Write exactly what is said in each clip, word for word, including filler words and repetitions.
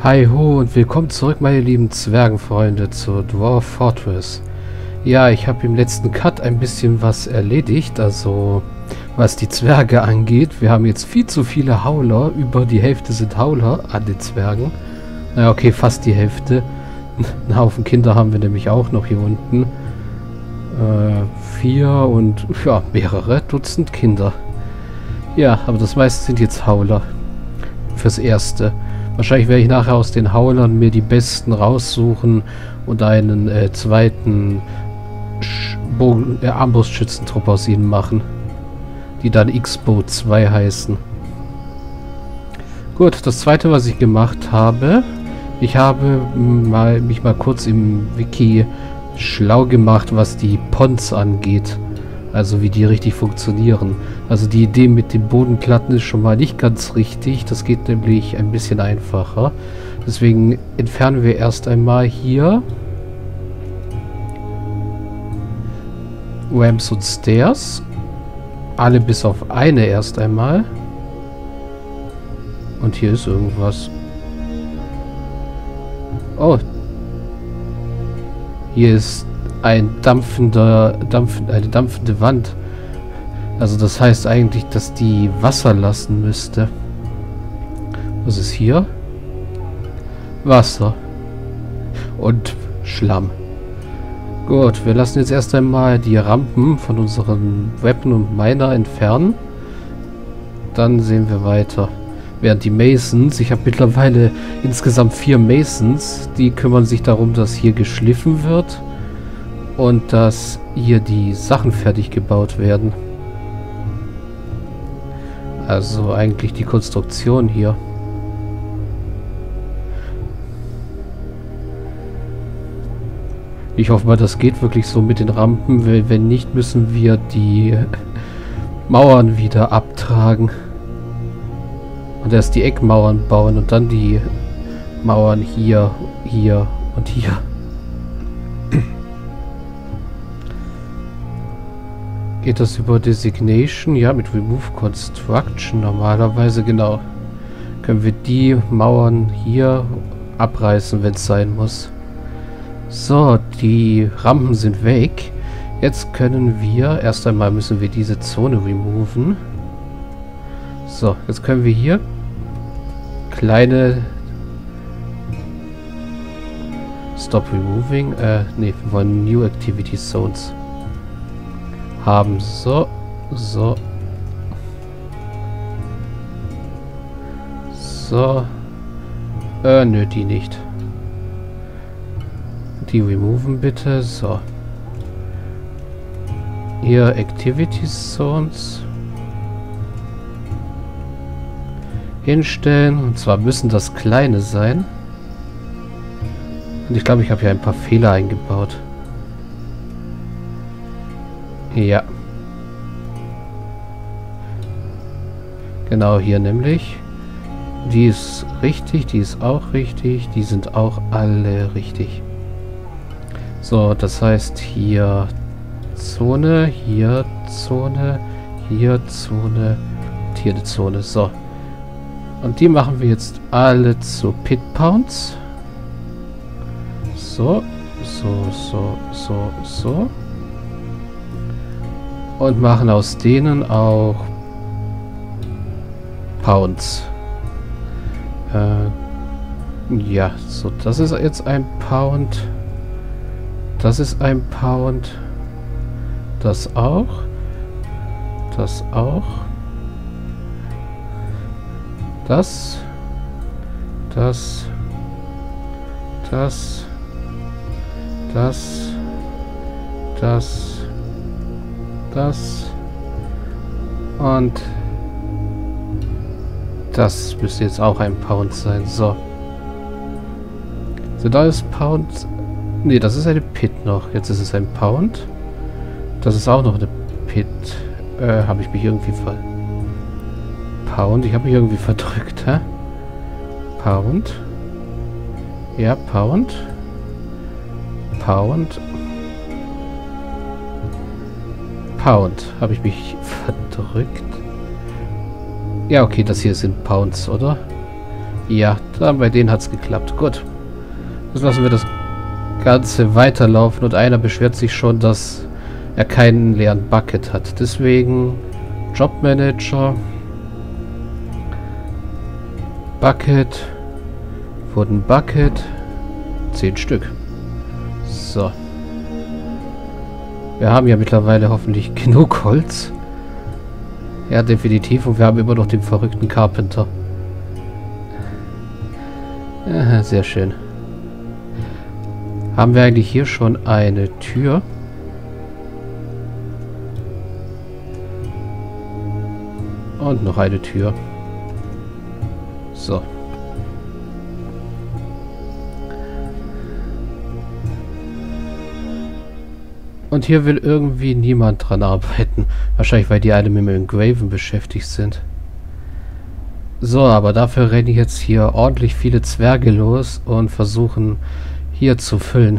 Hi ho und willkommen zurück, meine lieben Zwergenfreunde, zur Dwarf Fortress. Ja, ich habe im letzten Cut ein bisschen was erledigt, also was die Zwerge angeht. Wir haben jetzt viel zu viele Hauler, über die Hälfte sind Hauler an den Zwergen. Naja, okay, fast die Hälfte. Einen Haufen Kinder haben wir nämlich auch noch hier unten. Äh, vier und, ja, mehrere Dutzend Kinder. Ja, aber das meiste sind jetzt Hauler. Fürs Erste. Wahrscheinlich werde ich nachher aus den Haulern mir die besten raussuchen und einen äh, zweiten Sch Bogen, äh, Armbrustschützentrupp aus ihnen machen. Die dann X-Bow zwei heißen. Gut, das zweite, was ich gemacht habe, ich habe mal, mich mal kurz im Wiki schlau gemacht, was die Pons angeht. Also wie die richtig funktionieren. Also die Idee mit den Bodenplatten ist schon mal nicht ganz richtig. Das geht nämlich ein bisschen einfacher. Deswegen entfernen wir erst einmal hier Ramps und Stairs. Alle bis auf eine erst einmal. Und hier ist irgendwas. Oh. Hier ist ein dampfender, dampf, eine dampfende Wand. Also das heißt eigentlich, dass die Wasser lassen müsste. Was ist hier? Wasser. Und Schlamm. Gut, wir lassen jetzt erst einmal die Rampen von unseren Weapon und Miner entfernen. Dann sehen wir weiter. Während die Masons, ich habe mittlerweile insgesamt vier Masons, die kümmern sich darum, dass hier geschliffen wird. Und dass hier die Sachen fertig gebaut werden. Also eigentlich die Konstruktion hier. Ich hoffe mal, das geht wirklich so mit den Rampen. Wenn nicht, müssen wir die Mauern wieder abtragen. Und erst die Eckmauern bauen und dann die Mauern hier, hier und hier. Geht das über Designation? Ja, mit Remove Construction normalerweise, genau. Können wir die Mauern hier abreißen, wenn es sein muss. So, die Rampen sind weg. Jetzt können wir, erst einmal müssen wir diese Zone removen. So, jetzt können wir hier kleine Stop Removing, äh, ne, wir wollen New Activity Zones haben. So, so. So. Äh, nö, die nicht. Die removen bitte. So. Hier Activity Zones hinstellen. Und zwar müssen das kleine sein. Und ich glaube, ich habe hier ein paar Fehler eingebaut. Ja. Genau, hier nämlich. Die ist richtig, die ist auch richtig. Die sind auch alle richtig. So, das heißt hier Zone, hier Zone, hier Zone und hier eine Zone. So. Und die machen wir jetzt alle zu Pit Pounds. So, so, so, so, so. Und machen aus denen auch Pounds. Äh, ja, so, das ist jetzt ein Pound. Das ist ein Pound. Das auch. Das auch. Das. Das. Das. Das. Das. Das und das müsste jetzt auch ein Pound sein. So. So, da ist Pound. Ne, das ist eine Pit noch. Jetzt ist es ein Pound. Das ist auch noch eine Pit. Äh, habe ich mich irgendwie ver... Pound. Ich habe mich irgendwie verdrückt, hä? Pound. Ja, Pound. Pound. Pound. Habe ich mich verdrückt? Ja, okay, das hier sind Pounds, oder? Ja, dann bei denen hat es geklappt. Gut. Jetzt lassen wir das Ganze weiterlaufen und einer beschwert sich schon, dass er keinen leeren Bucket hat. Deswegen Jobmanager. Bucket. Wurden Bucket. Zehn Stück. So. Wir haben ja mittlerweile hoffentlich genug Holz. Ja, definitiv. Und wir haben immer noch den verrückten Carpenter. Aha, sehr schön. Haben wir eigentlich hier schon eine Tür? Und noch eine Tür. So. Und hier will irgendwie niemand dran arbeiten. Wahrscheinlich, weil die alle mit dem Engraven beschäftigt sind. So, aber dafür rennen jetzt hier ordentlich viele Zwerge los und versuchen hier zu füllen.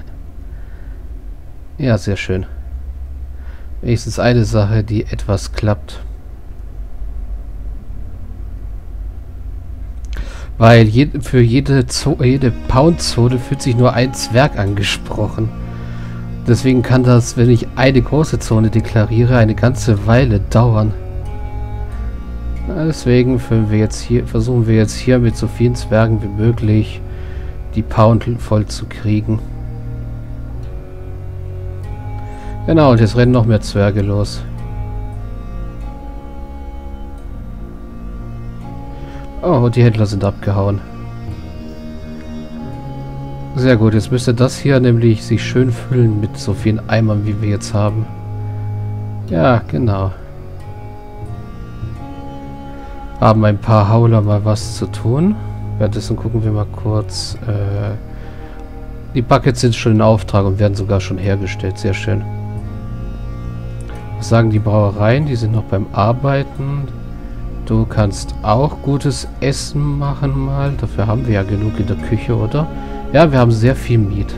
Ja, sehr schön. Wenigstens eine Sache, die etwas klappt. Weil je, für jede, jede Pound-Zone fühlt sich nur ein Zwerg angesprochen. Deswegen kann das, wenn ich eine große Zone deklariere, eine ganze Weile dauern. Deswegen füllen wir jetzt hier, versuchen wir jetzt hier mit so vielen Zwergen wie möglich die Pound voll zu kriegen. Genau, und jetzt rennen noch mehr Zwerge los. Oh, und die Händler sind abgehauen. Sehr gut, jetzt müsste das hier nämlich sich schön füllen mit so vielen Eimern, wie wir jetzt haben. Ja, genau. Haben ein paar Hauler mal was zu tun. Währenddessen gucken wir mal kurz. Äh, die Buckets sind schon in Auftrag und werden sogar schon hergestellt. Sehr schön. Was sagen die Brauereien? Die sind noch beim Arbeiten. Du kannst auch gutes Essen machen mal. Dafür haben wir ja genug in der Küche, oder? Ja, wir haben sehr viel Miet.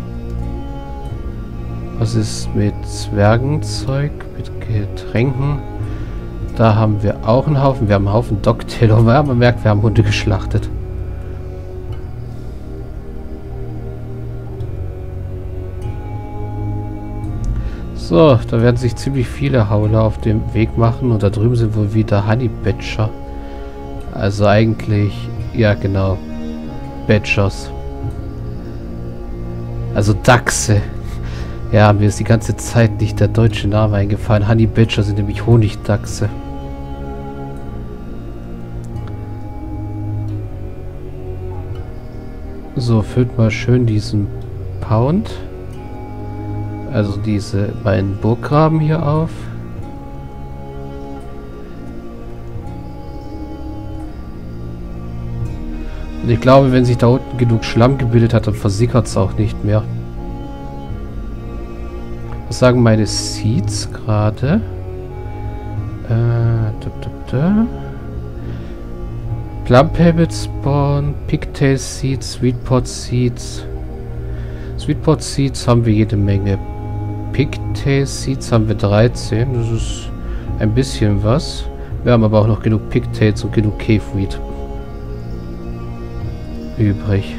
Was ist mit Zwergenzeug? Mit Getränken? Da haben wir auch einen Haufen. Wir haben einen Haufen Dogtail. Aber man merkt, wir haben Hunde geschlachtet. So, da werden sich ziemlich viele Hauler auf dem Weg machen. Und da drüben sind wohl wieder Honey Badger. Also eigentlich, ja genau, Badgers. Also Dachse. Ja, mir ist die ganze Zeit nicht der deutsche Name eingefallen. Honey Badger sind nämlich Honigdachse. So, füllt mal schön diesen Pound. Also diese beiden Burggraben hier auf. Und ich glaube, wenn sich da unten genug Schlamm gebildet hat, dann versickert es auch nicht mehr. Was sagen meine Seeds gerade? Äh, da, da, da. Plum Pebble Spawn, Pigtail Seeds, Sweetpot Seeds. Sweetpot Seeds haben wir jede Menge. Pigtail Seeds haben wir dreizehn. Das ist ein bisschen was. Wir haben aber auch noch genug Pigtails und genug Caveweed übrig.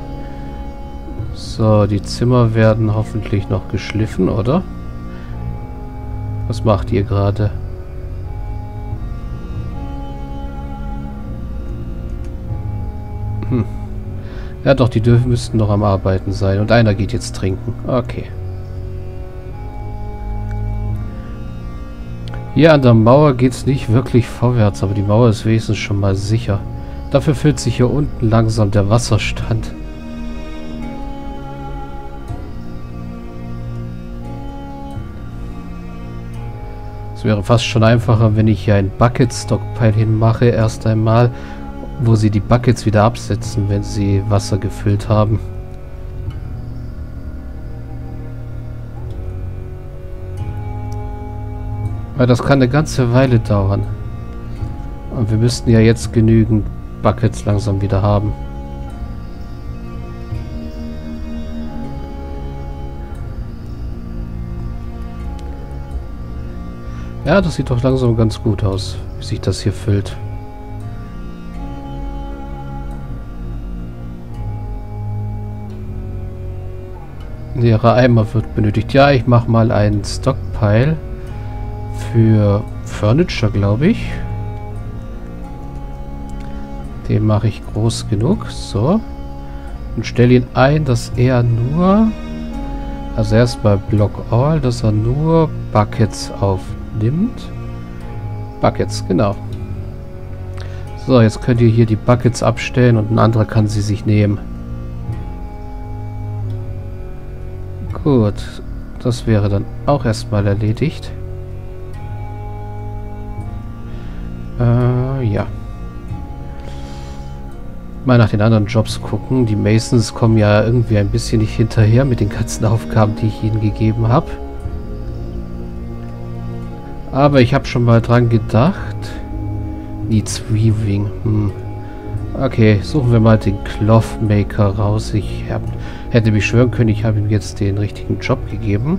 So, die Zimmer werden hoffentlich noch geschliffen, oder? Was macht ihr gerade? Hm. Ja doch, die dürfen müssten noch am Arbeiten sein. Und einer geht jetzt trinken. Okay. Hier an der Mauer geht es nicht wirklich vorwärts, aber die Mauer ist wenigstens schon mal sicher. Dafür füllt sich hier unten langsam der Wasserstand. Es wäre fast schon einfacher, wenn ich hier ein Bucket-Stockpile hinmache, erst einmal, wo sie die Buckets wieder absetzen, wenn sie Wasser gefüllt haben. Weil das kann eine ganze Weile dauern. Und wir müssten ja jetzt genügend Buckets langsam wieder haben. Ja, das sieht doch langsam ganz gut aus, wie sich das hier füllt. Leere Eimer wird benötigt. Ja, ich mache mal einen Stockpile für Furniture, glaube ich. Den mache ich groß genug. So. Und stelle ihn ein, dass er nur... Also erstmal Block All, dass er nur Buckets aufnimmt. Buckets, genau. So, jetzt könnt ihr hier die Buckets abstellen und ein anderer kann sie sich nehmen. Gut, das wäre dann auch erstmal erledigt. Äh, ja. Mal nach den anderen Jobs gucken. Die Masons kommen ja irgendwie ein bisschen nicht hinterher mit den ganzen Aufgaben, die ich ihnen gegeben habe. Aber ich habe schon mal dran gedacht. Needs Weaving. Hm. Okay, suchen wir mal den Clothmaker raus. Ich hab, hätte mich schwören können, ich habe ihm jetzt den richtigen Job gegeben.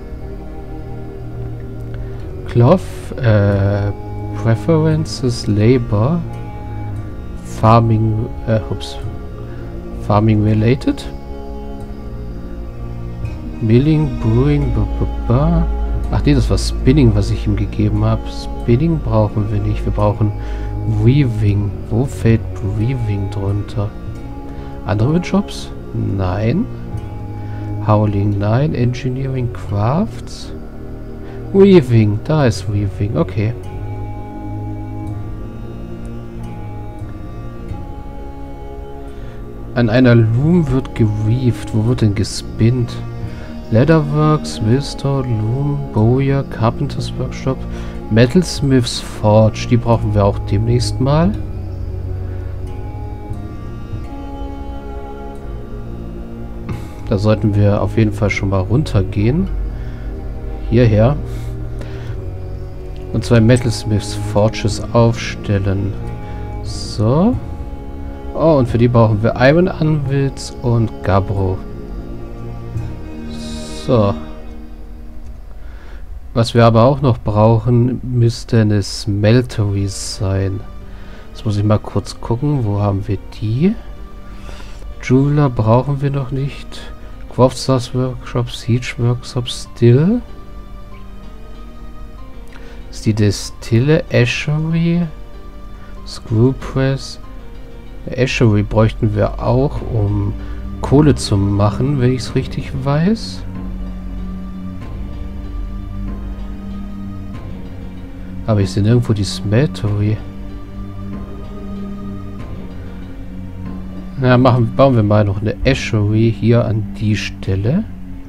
Cloth, äh, Preferences, Labor, Farming, äh, ups, Farming related, Milling, Brewing, b -b -b ach nee, das war Spinning, was ich ihm gegeben habe. Spinning brauchen wir nicht, wir brauchen Weaving. Wo fällt Weaving drunter? Andere Jobs? Nein. Howling, nein. Engineering, Crafts. Weaving, da ist Weaving, okay. An einer Loom wird geweaved. Wo wird denn gespinnt? Leatherworks, Wilstone, Loom, Bowyer, Carpenter's Workshop, Metalsmith's Forge. Die brauchen wir auch demnächst mal. Da sollten wir auf jeden Fall schon mal runtergehen. Hierher. Und zwei Metalsmith's Forges aufstellen. So. Oh, und für die brauchen wir Iron Anvils und Gabbro. So. Was wir aber auch noch brauchen, müsste eine Smeltery sein. Jetzt muss ich mal kurz gucken, wo haben wir die? Jeweler brauchen wir noch nicht. Craftstar's Workshop, Siege Workshop, Still. Ist die Destille, Ashery, Screwpress. Ashery bräuchten wir auch, um Kohle zu machen, wenn ich es richtig weiß. Aber ich sehe nirgendwo die Smeltery. Na, machen, bauen wir mal noch eine Ashery hier an die Stelle.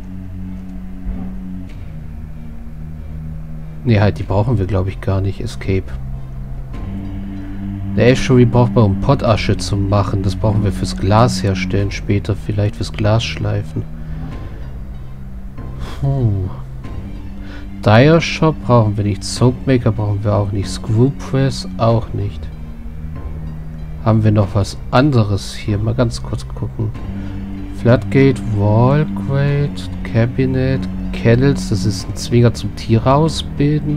Ne, halt, die brauchen wir, glaube ich, gar nicht. Escape. Eine Ashery braucht man, um Pottasche zu machen. Das brauchen wir fürs Glas herstellen später. Vielleicht fürs Glas schleifen. Puh. Dyer Shop brauchen wir nicht. Soapmaker brauchen wir auch nicht. Screwpress auch nicht. Haben wir noch was anderes hier? Mal ganz kurz gucken. Floodgate, Wallgrate, Cabinet, Kettles. Das ist ein Zwinger zum Tiere ausbilden.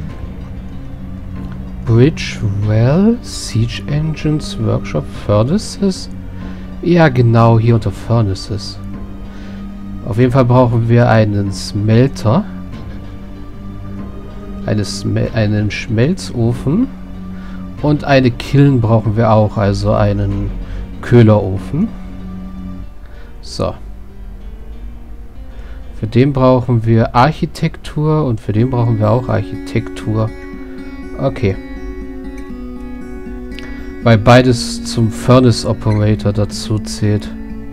Bridge, Well, Siege Engines, Workshop, Furnaces. Ja, genau, hier unter Furnaces. Auf jeden Fall brauchen wir einen Smelter. Eine Sme einen Schmelzofen. Und eine Kiln brauchen wir auch, also einen Köhlerofen. So. Für den brauchen wir Architektur und für den brauchen wir auch Architektur. Okay. Weil beides zum Furnace Operator dazu zählt.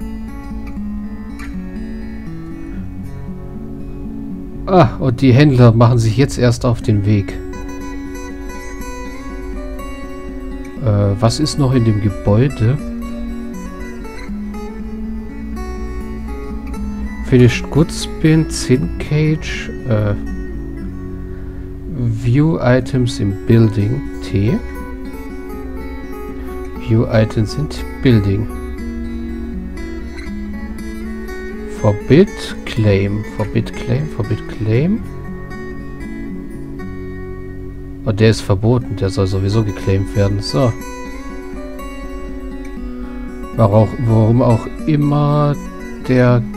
Ah, und die Händler machen sich jetzt erst auf den Weg. Äh, was ist noch in dem Gebäude? Finished Goods Bin, Tin Cage, äh, View Items im Building, T. View Items sind Building. Forbid Claim. Forbid Claim. Forbid Claim. Und der ist verboten. Der soll sowieso geclaimed werden. So. Warum, warum auch immer der